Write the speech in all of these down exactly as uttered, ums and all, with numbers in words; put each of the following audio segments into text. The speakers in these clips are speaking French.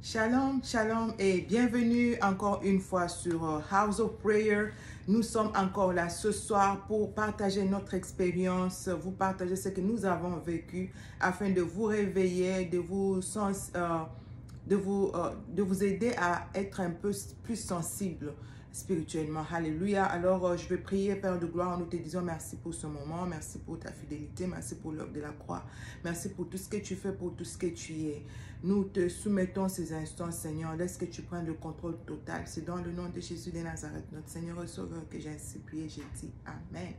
Shalom, shalom et bienvenue encore une fois sur House of Prayer. Nous sommes encore là ce soir pour partager notre expérience, vous partager ce que nous avons vécu afin de vous réveiller, de vous, sens, euh, de vous, euh, de vous aider à être un peu plus sensible spirituellement. Alléluia. Alors, euh, je vais prier, Père de gloire, nous te disons merci pour ce moment, merci pour ta fidélité, merci pour l'œuvre de la croix, merci pour tout ce que tu fais, pour tout ce que tu es. Nous te soumettons ces instants, Seigneur. Laisse que tu prennes le contrôle total. C'est dans le nom de Jésus de Nazareth, notre Seigneur et Sauveur, que j'ai ainsi prié. J'ai dit Amen.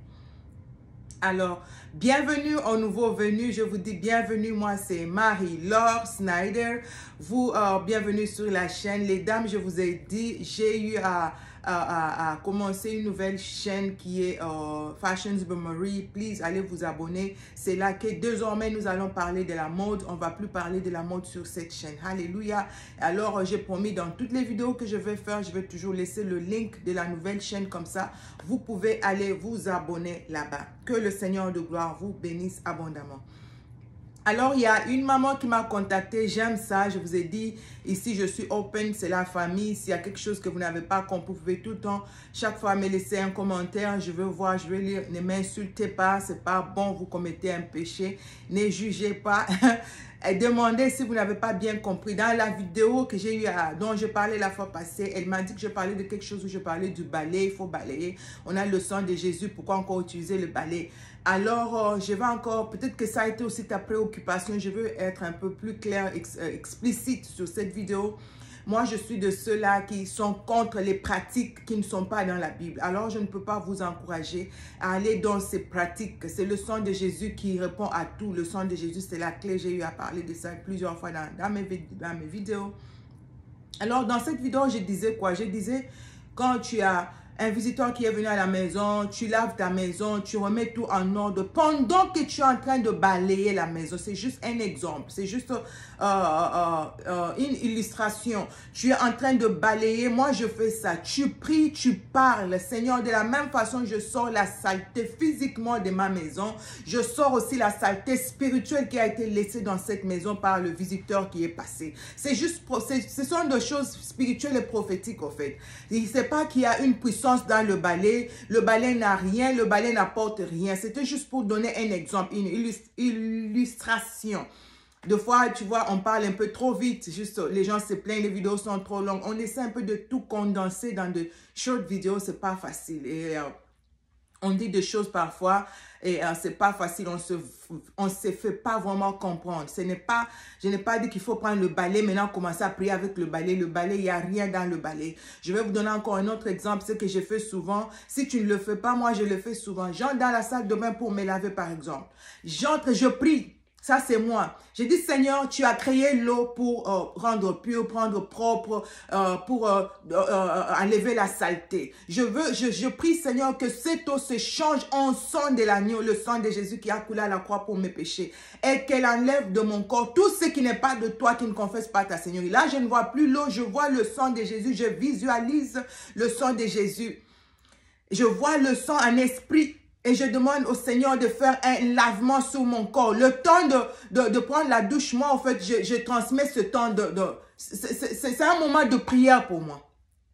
Alors, bienvenue aux nouveaux venus. Je vous dis bienvenue. Moi, c'est Marie-Laure Snyder. Vous, euh, bienvenue sur la chaîne. Les dames, je vous ai dit, j'ai eu à... À, à, à commencer une nouvelle chaîne qui est euh, Fashions by Marie. Please, allez vous abonner. C'est là que désormais nous allons parler de la mode. On va plus parler de la mode sur cette chaîne. Alléluia. Alors, euh, j'ai promis dans toutes les vidéos que je vais faire, je vais toujours laisser le link de la nouvelle chaîne comme ça. Vous pouvez aller vous abonner là-bas. Que le Seigneur de gloire vous bénisse abondamment. Alors, il y a une maman qui m'a contacté. J'aime ça. Je vous ai dit, ici, je suis open. C'est la famille. S'il y a quelque chose que vous n'avez pas compris, vous pouvez tout le temps, chaque fois, me laisser un commentaire. Je veux voir, je vais lire. Ne m'insultez pas. C'est pas bon. Vous commettez un péché. Ne jugez pas. Et demandez si vous n'avez pas bien compris. Dans la vidéo que j'ai eu à, dont je parlais la fois passée, elle m'a dit que je parlais de quelque chose où je parlais du balai. Il faut balayer. On a le sang de Jésus. Pourquoi encore utiliser le balai? Alors, euh, je vais encore, peut-être que ça a été aussi ta préoccupation. Je veux être un peu plus clair, ex, euh, explicite sur cette vidéo. Moi, je suis de ceux-là qui sont contre les pratiques qui ne sont pas dans la Bible. Alors, je ne peux pas vous encourager à aller dans ces pratiques. C'est le sang de Jésus qui répond à tout. Le sang de Jésus, c'est la clé. J'ai eu à parler de ça plusieurs fois dans, dans, mes, dans mes vidéos. Alors, dans cette vidéo, je disais quoi? Je disais, quand tu as un visiteur qui est venu à la maison, tu laves ta maison, tu remets tout en ordre. Pendant que tu es en train de balayer la maison, c'est juste un exemple, c'est juste euh, euh, euh, une illustration. Tu es en train de balayer, moi je fais ça. Tu pries, tu parles. Seigneur, de la même façon, je sors la saleté physiquement de ma maison. Je sors aussi la saleté spirituelle qui a été laissée dans cette maison par le visiteur qui est passé. C'est juste, ce sont des choses spirituelles et prophétiques en fait. Il ne sait pas qu'il y a une puissance dans le balai. Le balai n'a rien, le balai n'apporte rien. C'était juste pour donner un exemple, une illustration. Des fois, tu vois, on parle un peu trop vite. Juste, les gens se plaignent, les vidéos sont trop longues. On essaie un peu de tout condenser dans de short vidéos. C'est pas facile. Et euh, on dit des choses parfois et euh, c'est pas facile. On se, on se fait pas vraiment comprendre. Ce n'est pas, je n'ai pas dit qu'il faut prendre le balai maintenant commencer à prier avec le balai. Le balai, il n'y a rien dans le balai. Je vais vous donner encore un autre exemple, ce que je fais souvent. Si tu ne le fais pas, moi je le fais souvent. J'entre dans la salle de bain pour me laver par exemple. J'entre, je prie. Ça, c'est moi. J'ai dit, Seigneur, tu as créé l'eau pour euh, rendre pur, prendre propre, euh, pour euh, euh, enlever la saleté. Je veux, je, je prie, Seigneur, que cette eau se change en sang de l'agneau, le sang de Jésus qui a coulé à la croix pour mes péchés. Et qu'elle enlève de mon corps tout ce qui n'est pas de toi, qui ne confesse pas ta Seigneurie. Là, je ne vois plus l'eau, je vois le sang de Jésus. Je visualise le sang de Jésus. Je vois le sang en esprit. Et je demande au Seigneur de faire un lavement sur mon corps. Le temps de, de, de prendre la douche, moi, en fait, je, je transmets ce temps de... de c'est un moment de prière pour moi.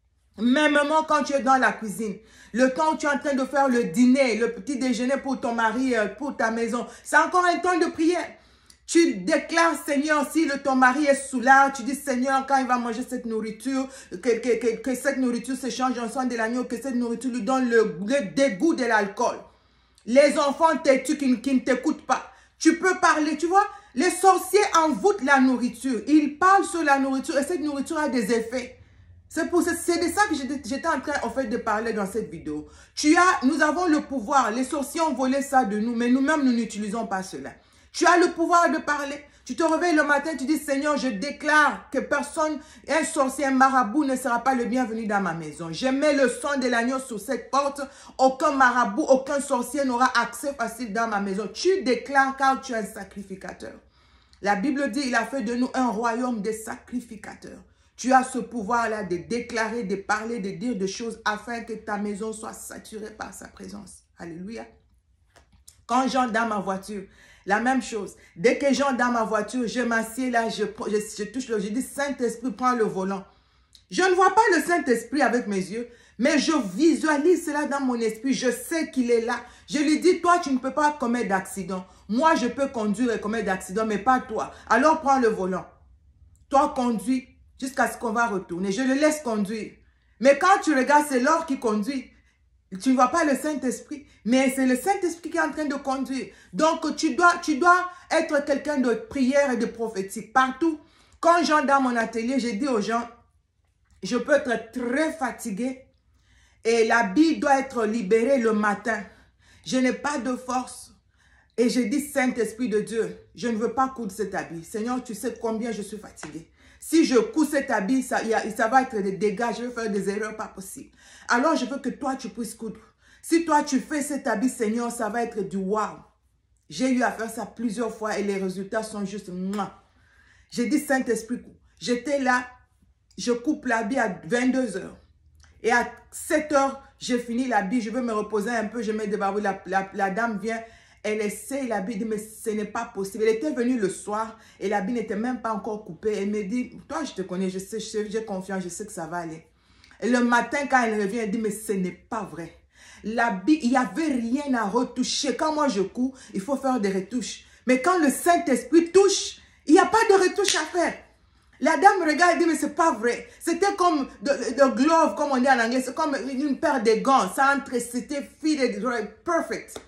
Mêmement quand tu es dans la cuisine, le temps où tu es en train de faire le dîner, le petit déjeuner pour ton mari, pour ta maison, c'est encore un temps de prière. Tu déclares, Seigneur, si le, ton mari est soulard, tu dis, Seigneur, quand il va manger cette nourriture, que, que, que, que cette nourriture se change en sang de l'agneau, que cette nourriture lui donne le, le dégoût de l'alcool. Les enfants têtus qui, qui ne t'écoutent pas. Tu peux parler, tu vois. Les sorciers envoûtent la nourriture. Ils parlent sur la nourriture et cette nourriture a des effets. C'est pour c'est de ça que j'étais en train en fait de parler dans cette vidéo. Tu as, nous avons le pouvoir. Les sorciers ont volé ça de nous, mais nous-mêmes nous n'utilisons pas cela. Tu as le pouvoir de parler. Tu te réveilles le matin, tu dis, Seigneur, je déclare que personne, un sorcier, un marabout ne sera pas le bienvenu dans ma maison. Je mets le sang de l'agneau sur cette porte. Aucun marabout, aucun sorcier n'aura accès facile dans ma maison. Tu déclares car tu es un sacrificateur. La Bible dit, il a fait de nous un royaume de sacrificateurs. Tu as ce pouvoir-là de déclarer, de parler, de dire des choses afin que ta maison soit saturée par sa présence. Alléluia. Quand j'entre dans ma voiture, La même chose. Dès que j'entre dans ma voiture, je m'assieds là, je, je, je touche le... Je dis, Saint-Esprit, prends le volant. Je ne vois pas le Saint-Esprit avec mes yeux, mais je visualise cela dans mon esprit. Je sais qu'il est là. Je lui dis, toi, tu ne peux pas commettre d'accident. Moi, je peux conduire et commettre d'accident, mais pas toi. Alors, prends le volant. Toi, conduis jusqu'à ce qu'on va retourner. Je le laisse conduire. Mais quand tu regardes, c'est l'or qui conduit. Tu ne vois pas le Saint-Esprit, mais c'est le Saint-Esprit qui est en train de conduire. Donc, tu dois, tu dois être quelqu'un de prière et de prophétique partout. Quand j'entre dans mon atelier, je dis aux gens, je peux être très fatigué et l'habit doit être libéré le matin. Je n'ai pas de force. Et je dis, Saint-Esprit de Dieu, je ne veux pas coudre cet habit. Seigneur, tu sais combien je suis fatigué. Si je couds cet habit, ça, y a, ça va être des dégâts, je vais faire des erreurs pas possibles. Alors, je veux que toi, tu puisses coudre. Si toi, tu fais cet habit, Seigneur, ça va être du wow. J'ai eu à faire ça plusieurs fois et les résultats sont juste moi. J'ai dit, Saint-Esprit, j'étais là, je coupe l'habit à vingt-deux heures. Et à sept heures, j'ai fini l'habit, je veux me reposer un peu, je mets des barbouilles. La, la, la dame vient, elle essaie l'habit, dit, mais ce n'est pas possible. Elle était venue le soir et l'habit n'était même pas encore coupé. Elle me dit, toi, je te connais, je sais, j'ai confiance, je sais que ça va aller. Et le matin, quand elle revient, elle dit, mais ce n'est pas vrai. L'habit, il n'y avait rien à retoucher. Quand moi je couds, il faut faire des retouches. Mais quand le Saint-Esprit touche, il n'y a pas de retouche à faire. La dame regarde et dit, mais c'est pas vrai. C'était comme de, de glove, comme on dit en anglais. C'est comme une paire de gants. Ça entre, c'était fitted, perfect.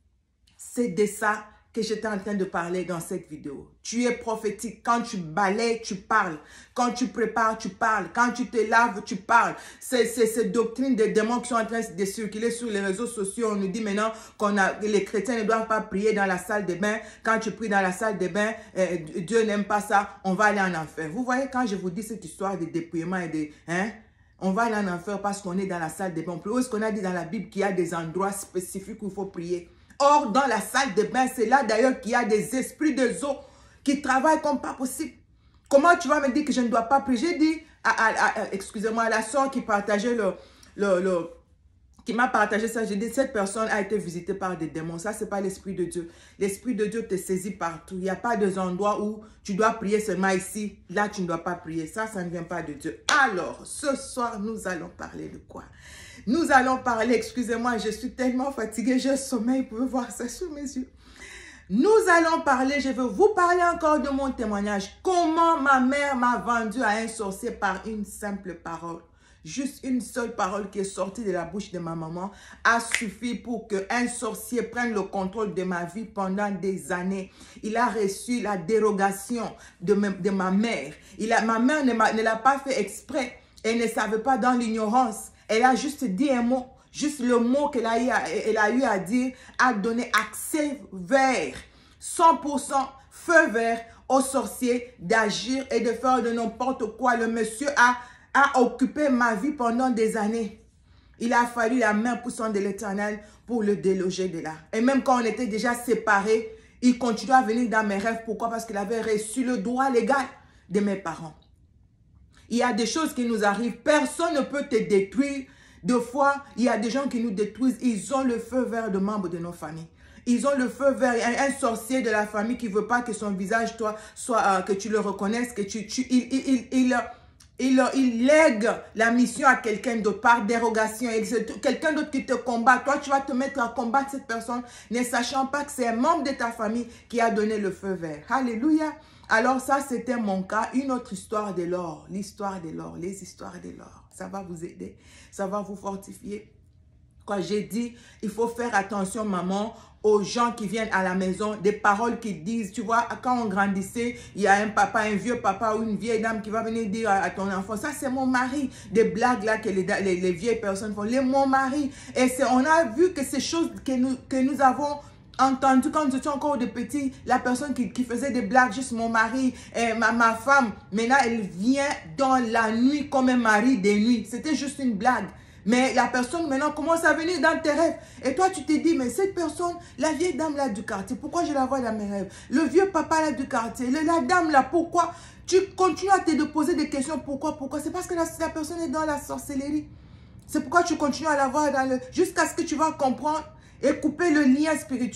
C'est de ça que j'étais en train de parler dans cette vidéo. Tu es prophétique. Quand tu balayes, tu parles. Quand tu prépares, tu parles. Quand tu te laves, tu parles. C'est ces doctrines des démons qui sont en train de circuler sur les réseaux sociaux. On nous dit maintenant qu'on a les chrétiens ne doivent pas prier dans la salle de bain. Quand tu pries dans la salle de bain, euh, Dieu n'aime pas ça. On va aller en enfer. Vous voyez, quand je vous dis cette histoire de dépouillement et de... Hein, on va aller en enfer parce qu'on est dans la salle de bain. Où est-ce qu'on a dit dans la Bible qu'il y a des endroits spécifiques où il faut prier? Or, dans la salle de bain, c'est là d'ailleurs qu'il y a des esprits de eau qui travaillent comme pas possible. Comment tu vas me dire que je ne dois pas prier? J'ai dit, à, à, à, excusez-moi, à la soeur qui partageait le, le, le qui m'a partagé ça, j'ai dit, cette personne a été visitée par des démons. Ça, ce n'est pas l'Esprit de Dieu. L'Esprit de Dieu te saisit partout. Il n'y a pas des endroits où tu dois prier seulement ici. Là, tu ne dois pas prier. Ça, ça ne vient pas de Dieu. Alors, ce soir, nous allons parler de quoi? Nous allons parler, excusez-moi, je suis tellement fatiguée, j'ai sommeil, vous pouvez voir ça sur mes yeux. Nous allons parler, je veux vous parler encore de mon témoignage. Comment ma mère m'a vendu à un sorcier par une simple parole. Juste une seule parole qui est sortie de la bouche de ma maman a suffi pour qu'un sorcier prenne le contrôle de ma vie pendant des années. Il a reçu la dérogation de, ma, de ma mère. Il a, ma mère ne l'a pas fait exprès. Elle ne savait pas dans l'ignorance. Elle a juste dit un mot. Juste le mot qu'elle a, elle a eu à dire a donné accès vert, cent pour cent feu vert au sorcier d'agir et de faire de n'importe quoi. Le monsieur a, a occupé ma vie pendant des années. Il a fallu la main poussante de l'Éternel pour le déloger de là. Et même quand on était déjà séparés, il continuait à venir dans mes rêves. Pourquoi? Parce qu'il avait reçu le droit légal de mes parents. Il y a des choses qui nous arrivent. Personne ne peut te détruire. Deux fois, il y a des gens qui nous détruisent. Ils ont le feu vert de membres de nos familles. Ils ont le feu vert. Un, un sorcier de la famille qui ne veut pas que son visage, toi, soit, euh, que tu le reconnaisses, que tu, tu, il, il, il, il, il, il lègue la mission à quelqu'un d'autre par dérogation. Quelqu'un d'autre qui te combat. Toi, tu vas te mettre à combattre cette personne, ne sachant pas que c'est un membre de ta famille qui a donné le feu vert. Alléluia. Alors ça, c'était mon cas. Une autre histoire de l'or. L'histoire de l'or. Les histoires de l'or. Ça va vous aider. Ça va vous fortifier. Quand j'ai dit, il faut faire attention, maman, aux gens qui viennent à la maison, des paroles qu'ils disent. Tu vois, quand on grandissait, il y a un papa, un vieux papa ou une vieille dame qui va venir dire à, à ton enfant, ça c'est mon mari. Des blagues là que les, les, les vieilles personnes font. Les mon mari. Et on a vu que ces choses que nous, que nous avons entendu quand nous étions encore de petits, la personne qui, qui faisait des blagues, juste mon mari, et ma, ma femme, maintenant elle vient dans la nuit comme un mari des nuits. C'était juste une blague. Mais la personne maintenant commence à venir dans tes rêves. Et toi tu te dis, mais cette personne, la vieille dame là du quartier, pourquoi je la vois dans mes rêves? Le vieux papa là du quartier, le, la dame là, pourquoi? Tu continues à te poser des questions, pourquoi, pourquoi? C'est parce que la, la personne est dans la sorcellerie. C'est pourquoi tu continues à la voir dans le... jusqu'à ce que tu vas comprendre et couper le lien spirituel.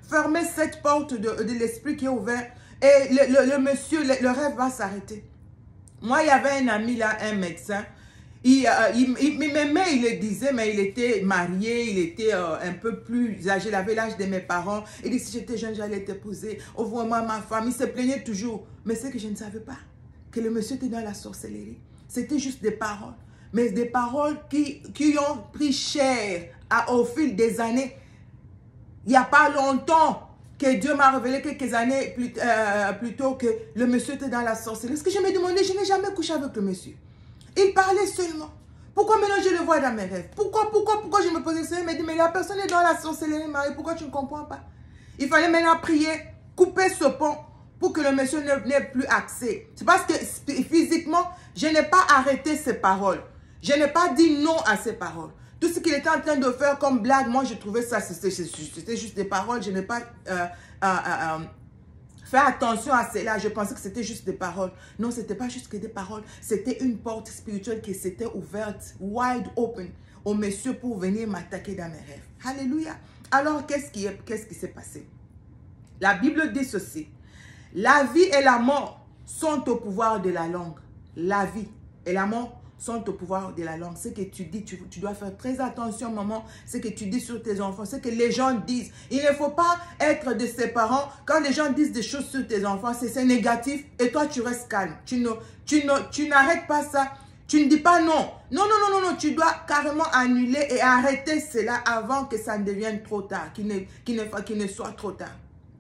Fermez cette porte de, de l'esprit qui est ouverte. Et le, le, le monsieur, le, le rêve va s'arrêter. Moi, il y avait un ami là, un médecin. Il, euh, il, il, il m'aimait, il le disait, mais il était marié, il était euh, un peu plus âgé, il avait l'âge de mes parents. Il dit, si j'étais jeune, j'allais t'épouser. Oh, vraiment, ma femme, il se plaignait toujours. Mais c'est que je ne savais pas que le monsieur était dans la sorcellerie. C'était juste des paroles. Mais des paroles qui, qui ont pris cher à, au fil des années. Il n'y a pas longtemps que Dieu m'a révélé quelques années plus, euh, plus tôt que le monsieur était dans la sorcellerie. Parce que je me demandais, je n'ai jamais couché avec le monsieur. Il parlait seulement. Pourquoi maintenant je le vois dans mes rêves? Pourquoi, pourquoi, pourquoi je me posais ça? Il me dit, mais la personne est dans la sorcellerie, Marie, pourquoi tu ne comprends pas? Il fallait maintenant prier, couper ce pont pour que le monsieur n'ait plus accès. C'est parce que physiquement, je n'ai pas arrêté ses paroles. Je n'ai pas dit non à ses paroles. Tout ce qu'il était en train de faire comme blague, moi je trouvais ça, c'était juste des paroles. Je n'ai pas... Euh, euh, euh, Fais attention à cela. Je pensais que c'était juste des paroles. Non, ce n'était pas juste que des paroles. C'était une porte spirituelle qui s'était ouverte, wide open, au monsieur pour venir m'attaquer dans mes rêves. Alléluia. Alors, qu'est-ce qui est, qu'est-ce qui s'est passé? La Bible dit ceci. La vie et la mort sont au pouvoir de la langue. La vie et la mort sont au pouvoir de la langue. Ce que tu dis, tu, tu dois faire très attention, maman. Ce que tu dis sur tes enfants, ce que les gens disent. Il ne faut pas être de ses parents. Quand les gens disent des choses sur tes enfants, c'est négatif. Et toi, tu restes calme. Tu ne, tu ne, tu n'arrêtes pas ça. Tu ne dis pas non. Non, non, non, non, non. Tu dois carrément annuler et arrêter cela avant que ça ne devienne trop tard. Qu'il ne, qu'il ne, qu'il ne soit trop tard.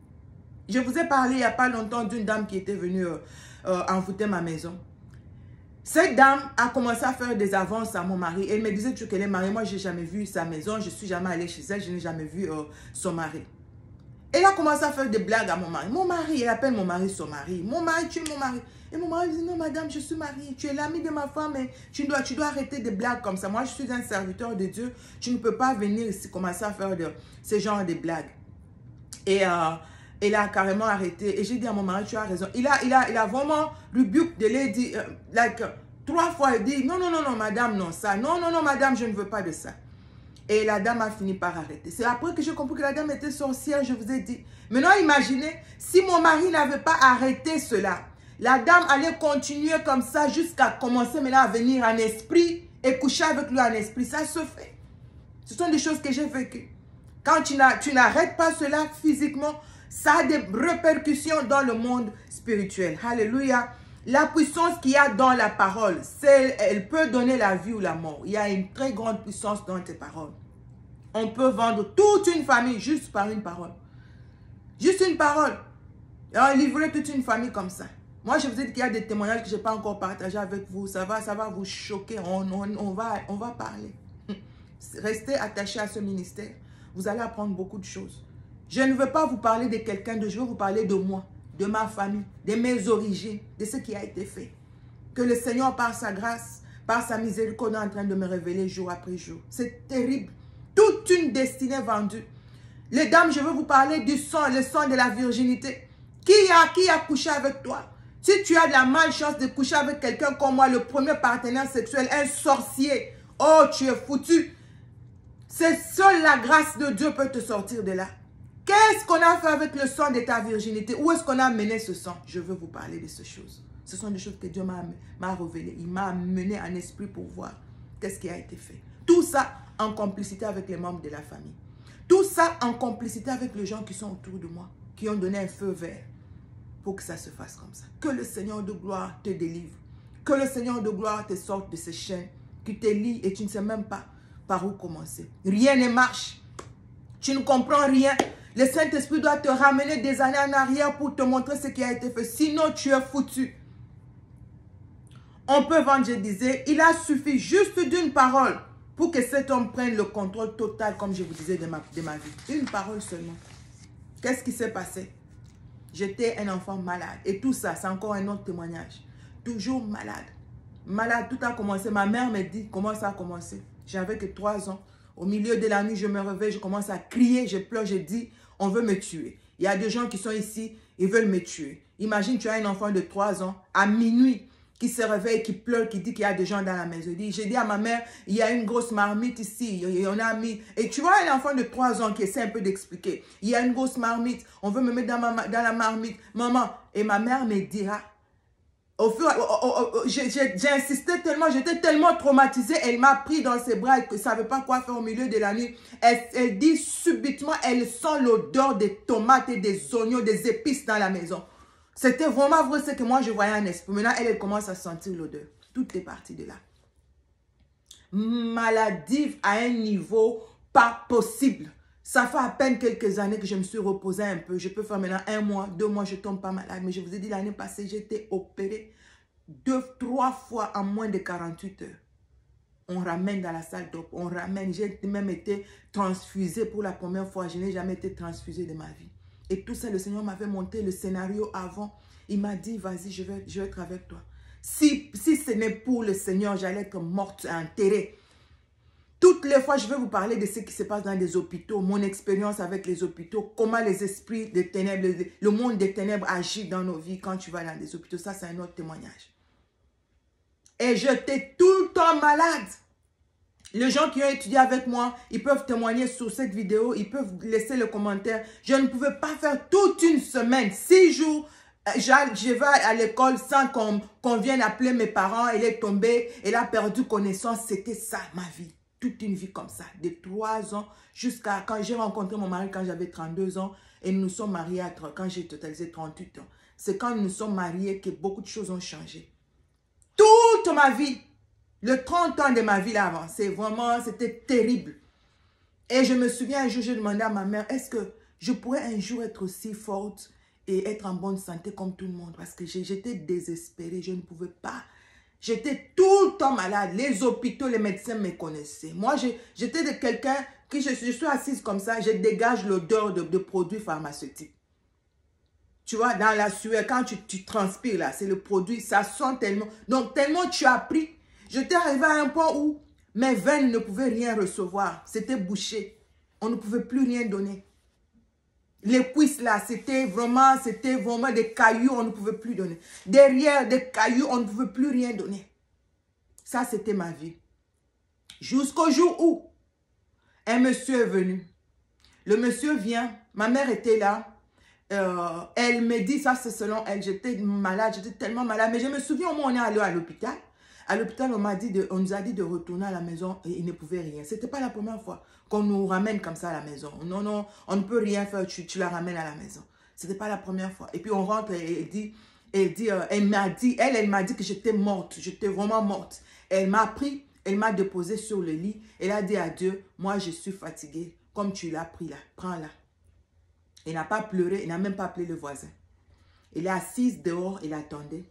Je vous ai parlé il n'y a pas longtemps d'une dame qui était venue euh, euh, envoûter ma maison. Cette dame a commencé à faire des avances à mon mari. Elle me disait toujours qu'elle est mariée. Moi, je n'ai jamais vu sa maison. Je ne suis jamais allée chez elle. Je n'ai jamais vu euh, son mari. Elle a commencé à faire des blagues à mon mari. Mon mari, elle appelle mon mari son mari. Mon mari, tu es mon mari. Et mon mari dit, non, madame, je suis mariée. Tu es l'ami de ma femme. Et tu dois, tu dois arrêter des blagues comme ça. Moi, je suis un serviteur de Dieu. Tu ne peux pas venir ici commencer à faire de, ce genre de blagues. Et... Euh, Elle a carrément arrêté. Et j'ai dit à mon mari, tu as raison. Il a, il a, il a vraiment rebuke de lui dit, euh, like, trois fois, il dit, non, non, non, non, madame, non, ça. Non, non, non, madame, je ne veux pas de ça. Et la dame a fini par arrêter. C'est après que j'ai compris que la dame était sorcière, je vous ai dit. Maintenant, imaginez, si mon mari n'avait pas arrêté cela, la dame allait continuer comme ça jusqu'à commencer maintenant à venir en esprit et coucher avec lui en esprit. Ça se fait. Ce sont des choses que j'ai vécues. Quand tu n'arrêtes pas cela physiquement, ça a des répercussions dans le monde spirituel. Alléluia. La puissance qu'il y a dans la parole, elle peut donner la vie ou la mort. Il y a une très grande puissance dans tes paroles. On peut vendre toute une famille juste par une parole. Juste une parole. Et on livrait toute une famille comme ça. Moi, je vous ai dit qu'il y a des témoignages que je n'ai pas encore partagés avec vous. Ça va, ça va vous choquer. On, on, on, va, on va parler. Restez attachés à ce ministère. Vous allez apprendre beaucoup de choses. Je ne veux pas vous parler de quelqu'un d'autre, je veux vous parler de moi, de ma famille, de mes origines, de ce qui a été fait. Que le Seigneur, par sa grâce, par sa miséricorde, est en train de me révéler jour après jour. C'est terrible. Toute une destinée vendue. Les dames, je veux vous parler du sang, le sang de la virginité. Qui a, qui a couché avec toi? Si tu as de la malchance de coucher avec quelqu'un comme moi, le premier partenaire sexuel, un sorcier, oh, tu es foutu. C'est seule la grâce de Dieu peut te sortir de là. Qu'est-ce qu'on a fait avec le sang de ta virginité? Où est-ce qu'on a amené ce sang? Je veux vous parler de ces choses. Ce sont des choses que Dieu m'a révélées. Il m'a amené en esprit pour voir qu'est-ce qui a été fait. Tout ça en complicité avec les membres de la famille. Tout ça en complicité avec les gens qui sont autour de moi, qui ont donné un feu vert pour que ça se fasse comme ça. Que le Seigneur de gloire te délivre. Que le Seigneur de gloire te sorte de ces chaînes qui te lient et tu ne sais même pas par où commencer. Rien ne marche. Tu ne comprends rien. Le Saint-Esprit doit te ramener des années en arrière pour te montrer ce qui a été fait. Sinon, tu es foutu. On peut vendre, je disais, il a suffi juste d'une parole pour que cet homme prenne le contrôle total, comme je vous disais, de ma, de ma vie. Une parole seulement. Qu'est-ce qui s'est passé? J'étais un enfant malade. Et tout ça, c'est encore un autre témoignage. Toujours malade. Malade, tout a commencé. Ma mère me dit comment ça a commencé. J'avais que trois ans. Au milieu de la nuit, je me réveille, je commence à crier, je pleure, je dis, on veut me tuer. Il y a des gens qui sont ici, ils veulent me tuer. Imagine, tu as un enfant de trois ans, à minuit, qui se réveille, qui pleure, qui dit qu'il y a des gens dans la maison. J'ai dit à ma mère, il y a une grosse marmite ici, et on a mis... Et tu vois un enfant de trois ans qui essaie un peu d'expliquer. Il y a une grosse marmite, on veut me mettre dans, ma, dans la marmite. Maman, et ma mère me dira, au fur, oh, oh, oh, j'ai insisté tellement, j'étais tellement traumatisée, elle m'a pris dans ses bras et que ne savait pas quoi faire au milieu de la nuit. Elle, elle dit subitement, elle sent l'odeur des tomates et des oignons, des épices dans la maison. C'était vraiment vrai, c'est que moi je voyais un esprit. Maintenant, elle, elle commence à sentir l'odeur. Tout est parti de là. Maladive à un niveau pas possible. Ça fait à peine quelques années que je me suis reposée un peu. Je peux faire maintenant un mois, deux mois, je ne tombe pas malade. Mais je vous ai dit, l'année passée, j'ai été opérée deux, trois fois en moins de quarante-huit heures. On ramène dans la salle d'op, on ramène. J'ai même été transfusée pour la première fois. Je n'ai jamais été transfusée de ma vie. Et tout ça, le Seigneur m'avait monté le scénario avant. Il m'a dit, vas-y, je vais, je vais être avec toi. Si, si ce n'est pour le Seigneur, j'allais être morte, enterrée. Toutes les fois, je vais vous parler de ce qui se passe dans les hôpitaux, mon expérience avec les hôpitaux, comment les esprits des ténèbres, le monde des ténèbres agit dans nos vies quand tu vas dans les hôpitaux. Ça, c'est un autre témoignage. Et j'étais tout le temps malade. Les gens qui ont étudié avec moi, ils peuvent témoigner sur cette vidéo, ils peuvent laisser le commentaire. Je ne pouvais pas faire toute une semaine, six jours. Je vais à l'école sans qu'on qu'on vienne appeler mes parents. Elle est tombée, elle a perdu connaissance. C'était ça, ma vie. Toute une vie comme ça, de trois ans jusqu'à quand j'ai rencontré mon mari quand j'avais trente-deux ans et nous nous sommes mariés à, quand j'ai totalisé trente-huit ans. C'est quand nous nous sommes mariés que beaucoup de choses ont changé. Toute ma vie, le trente ans de ma vie là avant, c'est vraiment, c'était terrible. Et je me souviens un jour, j'ai demandé à ma mère, est-ce que je pourrais un jour être aussi forte et être en bonne santé comme tout le monde? Parce que j'étais désespérée, je ne pouvais pas. J'étais tout le temps malade. Les hôpitaux, les médecins me connaissaient. Moi, j'étais de quelqu'un qui, je, je suis assise comme ça, je dégage l'odeur de, de produits pharmaceutiques. Tu vois, dans la sueur, quand tu, tu transpires là, c'est le produit, ça sent tellement. Donc, tellement tu as pris. J'étais arrivée à un point où mes veines ne pouvaient rien recevoir. C'était bouché. On ne pouvait plus rien donner. Les cuisses là, c'était vraiment, c'était vraiment des cailloux, on ne pouvait plus donner. Derrière des cailloux, on ne pouvait plus rien donner. Ça, c'était ma vie. Jusqu'au jour où un monsieur est venu. Le monsieur vient, ma mère était là. Euh, elle me dit, ça c'est selon elle, j'étais malade, j'étais tellement malade. Mais je me souviens, au moins on est allé à l'hôpital. À l'hôpital, on m'a dit, de, on nous a dit de retourner à la maison et il ne pouvait rien. C'était pas la première fois qu'on nous ramène comme ça à la maison. Non, non, on ne peut rien faire, tu, tu la ramènes à la maison. C'était pas la première fois. Et puis on rentre et elle dit, elle dit, euh, elle m'a dit, elle, elle m'a dit que j'étais morte, j'étais vraiment morte. Elle m'a pris, elle m'a déposé sur le lit. Elle a dit à Dieu, moi je suis fatiguée, comme tu l'as pris là, prends-la. Elle n'a pas pleuré, elle n'a même pas appelé le voisin. Elle est assise dehors, elle attendait.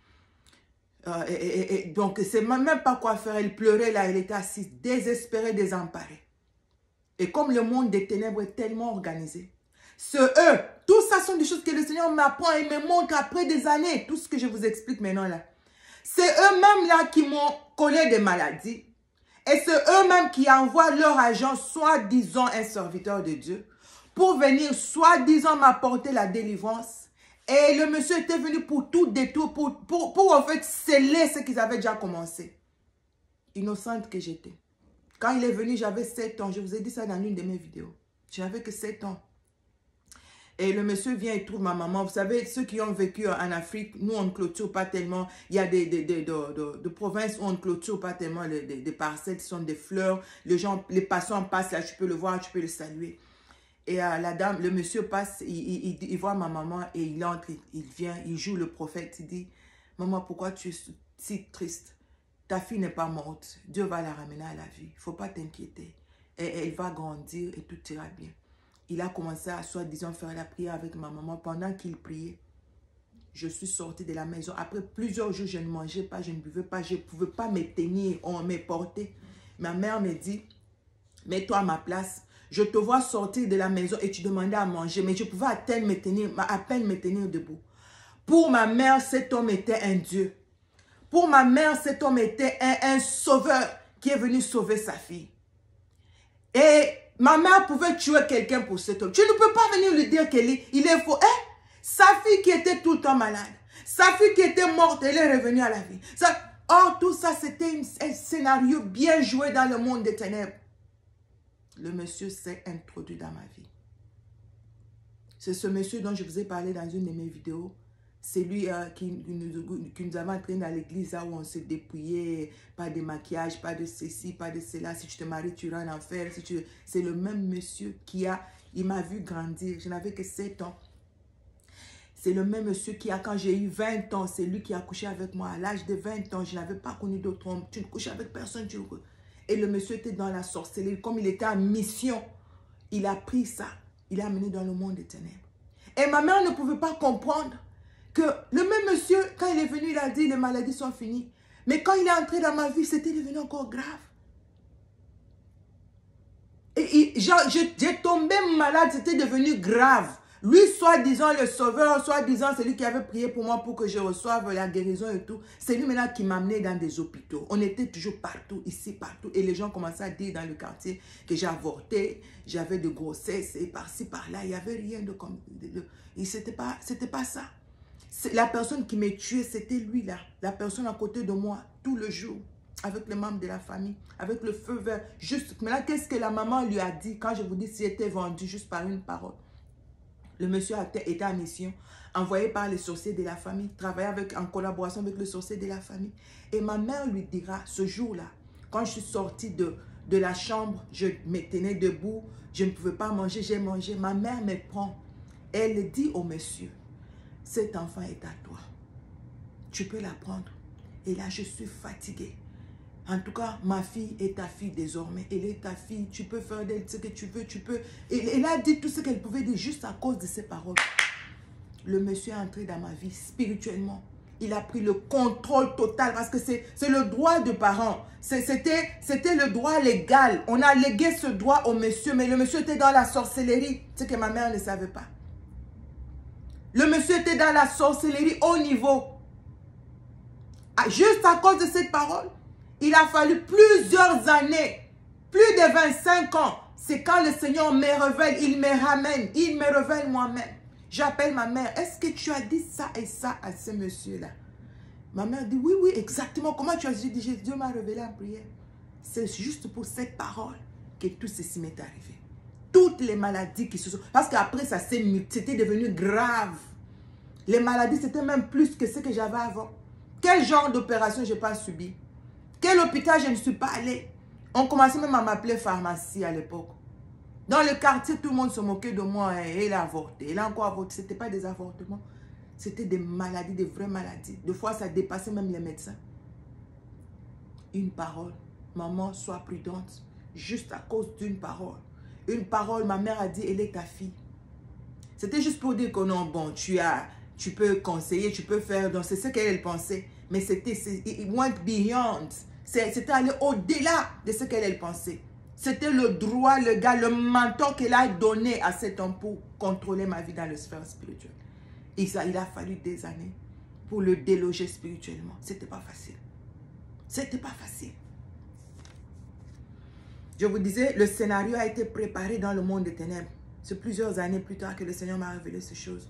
Euh, et, et, et, donc, c'est même pas quoi faire. Elle pleurait là, elle était assise, désespérée, désemparée. Et comme le monde des ténèbres est tellement organisé, ce eux, tout ça sont des choses que le Seigneur m'apprend et me montre après des années. Tout ce que je vous explique maintenant là. C'est eux-mêmes là qui m'ont collé des maladies. Et c'est eux-mêmes qui envoient leur agent, soi-disant un serviteur de Dieu, pour venir soi-disant m'apporter la délivrance. Et le monsieur était venu pour tout détour, pour, pour, pour en fait sceller ce qu'ils avaient déjà commencé. Innocente que j'étais. Quand il est venu, j'avais sept ans. Je vous ai dit ça dans l'une de mes vidéos. J'avais que sept ans. Et le monsieur vient et trouve ma maman. Vous savez, ceux qui ont vécu en Afrique, nous, on ne clôture pas tellement. Il y a des, des, des de, de, de provinces où on ne clôture pas tellement des, des, des parcelles qui sont des fleurs. Les gens, les passants passent là, tu peux le voir, tu peux le saluer. Et euh, la dame, le monsieur passe, il, il, il, il voit ma maman et il entre, il, il vient, il joue le prophète. Il dit, maman, pourquoi tu es si triste? Ta fille n'est pas morte. Dieu va la ramener à la vie. Il ne faut pas t'inquiéter. Et elle va grandir et tout ira bien. Il a commencé à soi-disant faire la prière avec ma maman. Pendant qu'il priait, je suis sortie de la maison. Après plusieurs jours, je ne mangeais pas, je ne buvais pas, je ne pouvais pas me tenir, on me portait. Ma mère me dit, mets-toi à ma place. Je te vois sortir de la maison et tu demandais à manger, mais je pouvais à peine me tenir, à peine me tenir debout. Pour ma mère, cet homme était un Dieu. Pour ma mère, cet homme était un, un sauveur qui est venu sauver sa fille. Et ma mère pouvait tuer quelqu'un pour cet homme. Tu ne peux pas venir lui dire qu'il est, il est faux. Hein? Sa fille qui était tout le temps malade. Sa fille qui était morte, elle est revenue à la vie. Ça, or, tout ça, c'était un scénario bien joué dans le monde des ténèbres. Le monsieur s'est introduit dans ma vie. C'est ce monsieur dont je vous ai parlé dans une de mes vidéos. C'est lui euh, qui, qui, nous, qui nous avait entraîné dans l'église où on s'est dépouillé, pas de maquillage, pas de ceci, pas de cela. Si tu te maries, tu iras en enfer. Si tu... C'est le même monsieur qui a, il m'a vu grandir. Je n'avais que sept ans. C'est le même monsieur qui a, quand j'ai eu vingt ans, c'est lui qui a couché avec moi. À l'âge de vingt ans, je n'avais pas connu d'autre homme. Tu ne couches avec personne. Tu... Et le monsieur était dans la sorcellerie. Comme il était en mission, il a pris ça. Il l'a amené dans le monde des ténèbres. Et ma mère ne pouvait pas comprendre que le même monsieur, quand il est venu, il a dit les maladies sont finies. Mais quand il est entré dans ma vie, c'était devenu encore grave. Et j'ai tombé malade, c'était devenu grave. Lui, soi-disant le sauveur, soi-disant celui qui avait prié pour moi pour que je reçoive la guérison et tout, c'est lui maintenant qui m'amenait dans des hôpitaux. On était toujours partout, ici, partout. Et les gens commençaient à dire dans le quartier que j'ai avorté, j'avais de grossesse, et par-ci, par-là, il n'y avait rien de comme... C'était pas, c'était pas ça. La personne qui m'a tué, c'était lui-là. La personne à côté de moi, tout le jour, avec les membres de la famille, avec le feu vert. Juste, mais là, qu'est-ce que la maman lui a dit quand je vous dis s'il était vendu juste par une parole? Le monsieur était en mission, envoyé par les sorciers de la famille, travaillait avec, en collaboration avec le sorcier de la famille. Et ma mère lui dira, ce jour-là, quand je suis sortie de, de la chambre, je me tenais debout, je ne pouvais pas manger, j'ai mangé. Ma mère me prend, elle dit au monsieur, cet enfant est à toi. Tu peux la prendre. Et là, je suis fatiguée. En tout cas, ma fille est ta fille désormais. Elle est ta fille. Tu peux faire d'elle ce que tu veux. Tu peux. Et elle a dit tout ce qu'elle pouvait dire juste à cause de ses paroles. Le monsieur est entré dans ma vie spirituellement. Il a pris le contrôle total parce que c'est le droit de parents. C'était le droit légal. On a légué ce droit au monsieur. Mais le monsieur était dans la sorcellerie. Ce que ma mère ne savait pas. Le monsieur était dans la sorcellerie au niveau. Juste à cause de cette parole, il a fallu plusieurs années, plus de vingt-cinq ans. C'est quand le Seigneur me révèle, il me ramène, il me révèle moi-même. J'appelle ma mère, est-ce que tu as dit ça et ça à ce monsieur-là? Ma mère dit, oui, oui, exactement. Comment tu as dit? Dieu m'a révélé en prière. C'est juste pour cette parole que tout ceci m'est arrivé. Toutes les maladies qui se sont... Parce qu'après, ça c'était devenu grave. Les maladies, c'était même plus que ce que j'avais avant. Quel genre d'opération je n'ai pas subi? Quel hôpital je ne suis pas allé? On commençait même à m'appeler pharmacie à l'époque. Dans le quartier, tout le monde se moquait de moi. Et elle a avorté. Elle a encore avorté. Ce n'était pas des avortements. C'était des maladies, des vraies maladies. Des fois, ça dépassait même les médecins. Une parole. Maman, sois prudente. Juste à cause d'une parole. Une parole, ma mère a dit, elle est ta fille. C'était juste pour dire que non, bon, tu as... Tu peux conseiller, tu peux faire. Donc, c'est ce qu'elle pensait. Mais c'était, it went beyond. C'était aller au-delà de ce qu'elle pensait. C'était le droit, le gars, le mentor qu'elle a donné à cet homme pour contrôler ma vie dans le sphère spirituel. Et ça, il a fallu des années pour le déloger spirituellement. C'était pas facile. C'était pas facile. Je vous disais, le scénario a été préparé dans le monde des ténèbres. C'est plusieurs années plus tard que le Seigneur m'a révélé ces choses.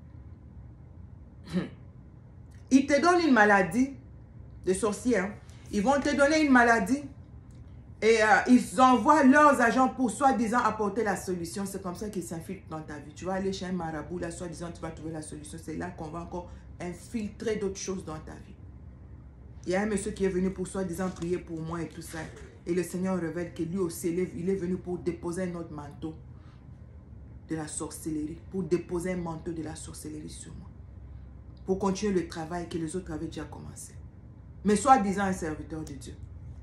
Ils te donnent une maladie de sorcier. Hein? Ils vont te donner une maladie et euh, ils envoient leurs agents pour soi-disant apporter la solution. C'est comme ça qu'ils s'infiltrent dans ta vie. Tu vas aller chez un marabout, là, soi-disant, tu vas trouver la solution. C'est là qu'on va encore infiltrer d'autres choses dans ta vie. Il y a un monsieur qui est venu pour soi-disant prier pour moi et tout ça. Et le Seigneur révèle que lui aussi, il est venu pour déposer un autre manteau de la sorcellerie. Pour déposer un manteau de la sorcellerie sur moi. Pour continuer le travail que les autres avaient déjà commencé. Mais soi-disant un serviteur de Dieu.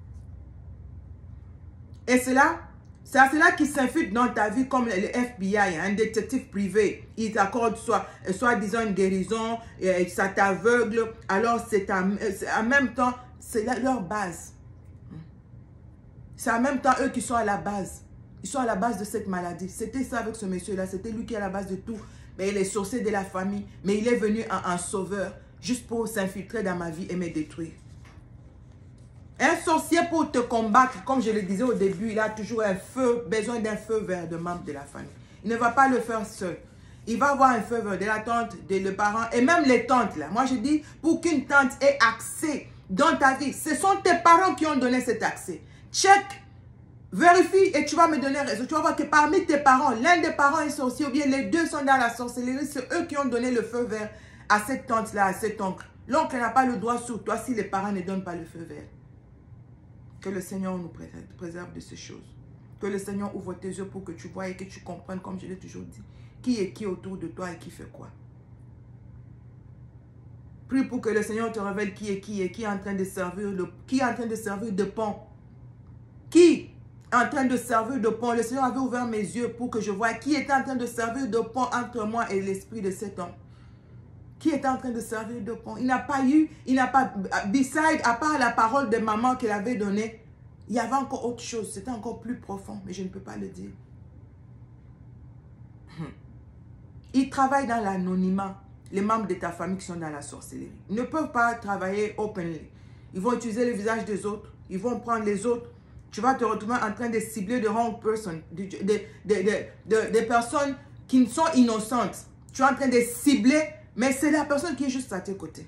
Et cela, c'est à cela qui s'infiltre dans ta vie comme le F B I, un détective privé. Il t'accorde soi-disant une guérison, et ça t'aveugle. Alors c'est en même temps, c'est leur base. C'est en même temps eux qui sont à la base. Ils sont à la base de cette maladie. C'était ça avec ce monsieur-là. C'était lui qui est à la base de tout. Mais il est sorcier de la famille. Mais il est venu en, en sauveur. Juste pour s'infiltrer dans ma vie et me détruire. Un sorcier pour te combattre, comme je le disais au début, il a toujours un feu, besoin d'un feu vert de membre de la famille. Il ne va pas le faire seul. il va avoir un faveur de la tante, de le parent et même les tantes là. Moi je dis, pour qu'une tante ait accès dans ta vie, ce sont tes parents qui ont donné cet accès. Check, vérifie et tu vas me donner raison. Tu vas voir que parmi tes parents, l'un des parents est sorcier ou bien les deux sont dans la sorcellerie. C'est eux qui ont donné le feu vert à cette tante-là, à cet oncle. L'oncle n'a pas le droit sur toi si les parents ne donnent pas le feu vert. Que le Seigneur nous préserve de ces choses. Que le Seigneur ouvre tes yeux pour que tu vois et que tu comprennes, comme je l'ai toujours dit, qui est qui autour de toi et qui fait quoi. Prie pour que le Seigneur te révèle qui est qui et qui est en train de servir de, qui est en train de servir de pont. Qui en train de servir de pont. Le Seigneur avait ouvert mes yeux pour que je voie qui était en train de servir de pont entre moi et l'esprit de cet homme. Qui était en train de servir de pont. Il n'a pas eu, il n'a pas, beside, à part la parole de maman qu'il avait donnée, il y avait encore autre chose. C'était encore plus profond, mais je ne peux pas le dire. Il travaille dans l'anonymat. Les membres de ta famille qui sont dans la sorcellerie. Ils ne peuvent pas travailler openly. Ils vont utiliser le visage des autres. Ils vont prendre les autres. Tu vas te retrouver en train de cibler de wrong person, des de, de, de, de, de personnes qui sont innocentes. Tu es en train de cibler, mais c'est la personne qui est juste à tes côtés.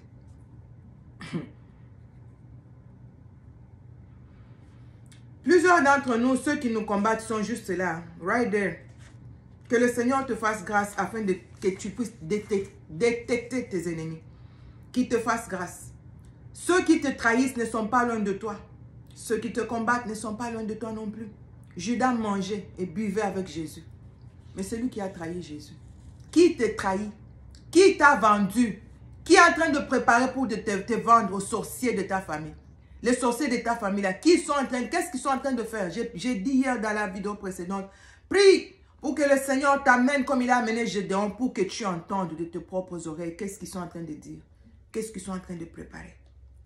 Plusieurs d'entre nous, ceux qui nous combattent, sont juste là, right there. Que le Seigneur te fasse grâce afin de, que tu puisses détecter, détecter tes ennemis. Qu'il te fasse grâce. Ceux qui te trahissent ne sont pas loin de toi. Ceux qui te combattent ne sont pas loin de toi non plus. Judas mangeait et buvait avec Jésus. Mais c'est lui qui a trahi Jésus. Qui te trahit? Qui t'a vendu? Qui est en train de préparer pour te, te vendre aux sorciers de ta famille? Les sorciers de ta famille là, qui sont en train, qu'est-ce qu'ils sont en train de faire? J'ai dit hier dans la vidéo précédente, prie pour que le Seigneur t'amène comme il a amené Gédéon, pour que tu entendes de tes propres oreilles qu'est-ce qu'ils sont en train de dire. Qu'est-ce qu'ils sont en train de préparer.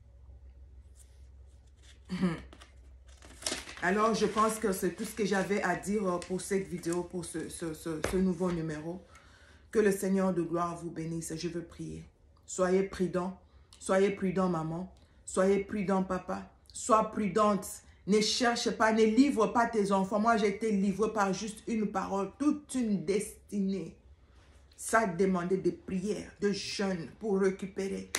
Alors, je pense que c'est tout ce que j'avais à dire pour cette vidéo, pour ce, ce, ce, ce nouveau numéro. Que le Seigneur de gloire vous bénisse. Je veux prier. Soyez prudents. Soyez prudents, maman. Soyez prudents, papa. Sois prudente. Ne cherche pas, ne livre pas tes enfants. Moi, j'ai été livré par juste une parole, toute une destinée. Ça demandait des prières, de jeûnes pour récupérer.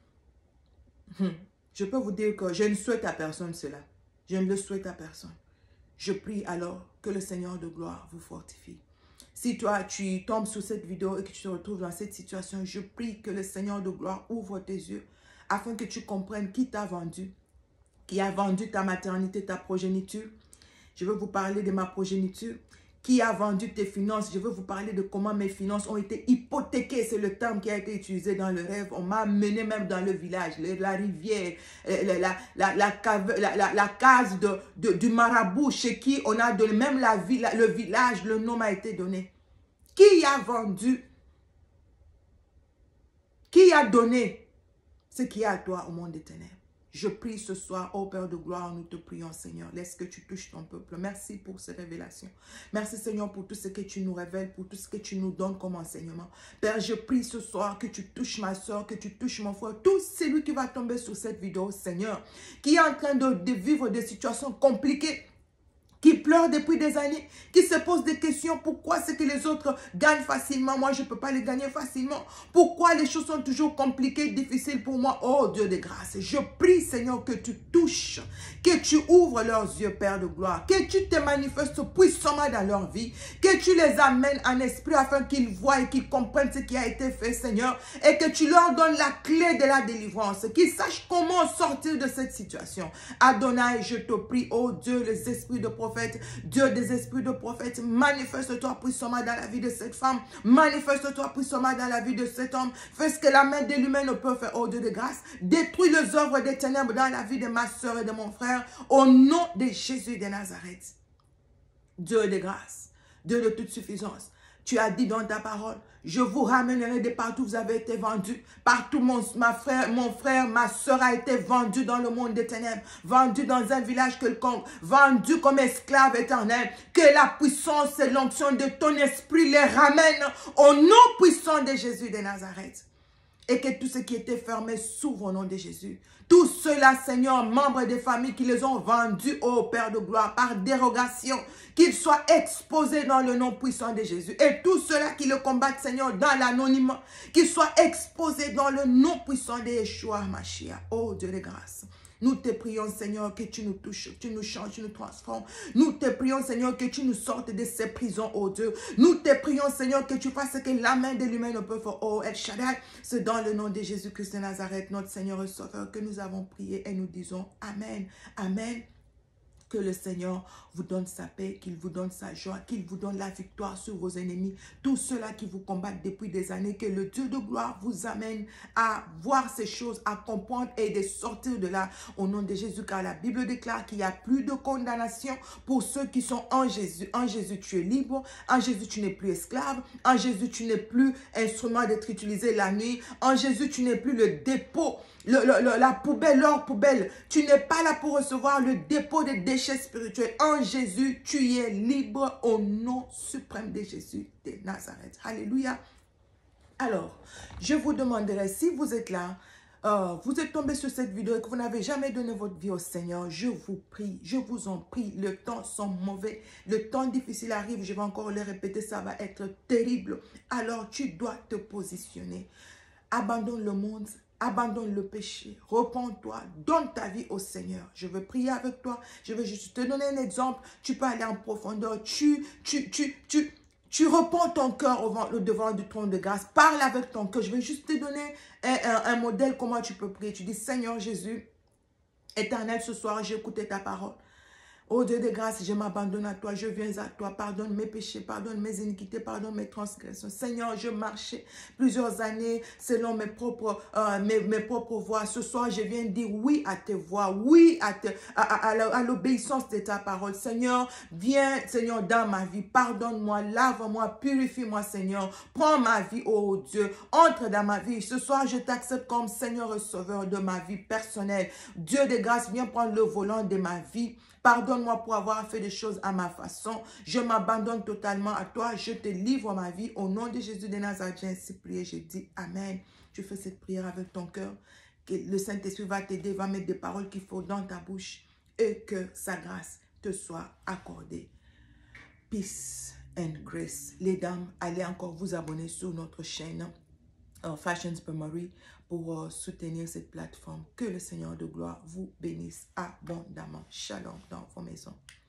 Je peux vous dire que je ne souhaite à personne cela. Je ne le souhaite à personne. Je prie alors que le Seigneur de gloire vous fortifie. Si toi, tu tombes sur cette vidéo et que tu te retrouves dans cette situation, je prie que le Seigneur de gloire ouvre tes yeux afin que tu comprennes qui t'a vendu, qui a vendu ta maternité, ta progéniture. Je veux vous parler de ma progéniture. Qui a vendu tes finances? Je veux vous parler de comment mes finances ont été hypothéquées. C'est le terme qui a été utilisé dans le rêve. On m'a mené même dans le village, la rivière, la, la, la, la, cave, la, la, la case de, de, du marabout chez qui on a donné, même la ville, le village, le nom m'a été donné. Qui a vendu? Qui a donné ce qui est à toi au monde des ténèbres? Je prie ce soir, ô Père de gloire, nous te prions, Seigneur. Laisse que tu touches ton peuple. Merci pour ces révélations. Merci, Seigneur, pour tout ce que tu nous révèles, pour tout ce que tu nous donnes comme enseignement. Père, je prie ce soir que tu touches ma soeur, que tu touches mon frère, tout celui qui va tomber sur cette vidéo, Seigneur, qui est en train de, de vivre des situations compliquées, qui pleure depuis des années, qui se pose des questions. Pourquoi c'est que les autres gagnent facilement? Moi, je ne peux pas les gagner facilement. Pourquoi les choses sont toujours compliquées, difficiles pour moi? Oh Dieu de grâce, je prie, Seigneur, que tu touches, que tu ouvres leurs yeux, Père de gloire, que tu te manifestes puissamment dans leur vie, que tu les amènes en esprit afin qu'ils voient et qu'ils comprennent ce qui a été fait, Seigneur, et que tu leur donnes la clé de la délivrance, qu'ils sachent comment sortir de cette situation. Adonai, je te prie, oh Dieu, les esprits de prophète, Dieu des esprits de prophète, manifeste-toi puissamment dans la vie de cette femme, manifeste-toi puissamment dans la vie de cet homme, fais ce que la main de l'humain ne peut faire, oh Dieu de grâce, détruis les œuvres des ténèbres dans la vie de ma soeur et de mon frère, au nom de Jésus de Nazareth. Dieu de grâce, Dieu de toute suffisance, tu as dit dans ta parole, je vous ramènerai de partout où vous avez été vendus. Partout mon, ma frère, mon frère, ma soeur a été vendu dans le monde des ténèbres. Vendu dans un village quelconque. Vendu comme esclave éternel. Que la puissance et l'onction de ton esprit les ramène au nom puissant de Jésus de Nazareth. et que tout ce qui était fermé s'ouvre au nom de Jésus. Tous ceux-là, Seigneur, membres des familles qui les ont vendus au Père de gloire par dérogation, qu'ils soient exposés dans le nom puissant de Jésus. Et tous ceux-là qui le combattent, Seigneur, dans l'anonymat, qu'ils soient exposés dans le nom puissant de Yeshua Mashiach. Oh Dieu de grâce. Nous te prions, Seigneur, que tu nous touches, que tu nous changes, tu nous transformes. Nous te prions, Seigneur, que tu nous sortes de ces prisons, oh Dieu. Nous te prions, Seigneur, que tu fasses ce que la main de l'humain ne peut faire, oh El Shaddai. C'est dans le nom de Jésus-Christ de Nazareth, notre Seigneur et Sauveur, que nous avons prié et nous disons Amen. Amen. Que le Seigneur vous donne sa paix, qu'il vous donne sa joie, qu'il vous donne la victoire sur vos ennemis. Tous ceux-là qui vous combattent depuis des années, que le Dieu de gloire vous amène à voir ces choses, à comprendre et de sortir de là au nom de Jésus. Car la Bible déclare qu'il n'y a plus de condamnation pour ceux qui sont en Jésus. En Jésus, tu es libre. En Jésus, tu n'es plus esclave. En Jésus, tu n'es plus instrument d'être utilisé la nuit. En Jésus, tu n'es plus le dépôt. Le, le, le, la poubelle, l'or poubelle. Tu n'es pas là pour recevoir le dépôt des déchets spirituels. En Jésus, tu es libre au nom suprême de Jésus de Nazareth. Alléluia. Alors, je vous demanderai, si vous êtes là, euh, vous êtes tombé sur cette vidéo et que vous n'avez jamais donné votre vie au Seigneur, je vous prie, je vous en prie, le temps sont mauvais, le temps difficile arrive, je vais encore le répéter, ça va être terrible. Alors, tu dois te positionner. Abandonne le monde. Abandonne le péché, repens-toi, donne ta vie au Seigneur. Je veux prier avec toi, je veux juste te donner un exemple. Tu peux aller en profondeur, tu, tu, tu, tu, tu repens ton cœur au devant du trône de grâce. Parle avec ton cœur. Je vais juste te donner un, un, un modèle, comment tu peux prier. Tu dis, Seigneur Jésus, Éternel, ce soir, j'ai écouté ta parole. Oh Dieu de grâce, je m'abandonne à toi, je viens à toi, pardonne mes péchés, pardonne mes iniquités, pardonne mes transgressions. Seigneur, je marchais plusieurs années selon mes propres, euh, mes, mes propres voies. Ce soir, je viens dire oui à tes voies, oui à, te, à, à, à, à l'obéissance de ta parole. Seigneur, viens, Seigneur, dans ma vie, pardonne-moi, lave-moi, purifie-moi, Seigneur. Prends ma vie, oh Dieu, entre dans ma vie. Ce soir, je t'accepte comme Seigneur et Sauveur de ma vie personnelle. Dieu de grâce, viens prendre le volant de ma vie. Pardonne-moi pour avoir fait des choses à ma façon. Je m'abandonne totalement à toi. Je te livre ma vie. Au nom de Jésus de Nazareth, j'ai ainsi prié. Je dis Amen. Tu fais cette prière avec ton cœur. Que le Saint-Esprit va t'aider, va mettre des paroles qu'il faut dans ta bouche. Et que sa grâce te soit accordée. Peace and grace. Les dames, allez encore vous abonner sur notre chaîne uh, Fashions by Marie pour uh, soutenir cette plateforme. Que le Seigneur de gloire vous bénisse abondamment. Shalom dans vos maisons.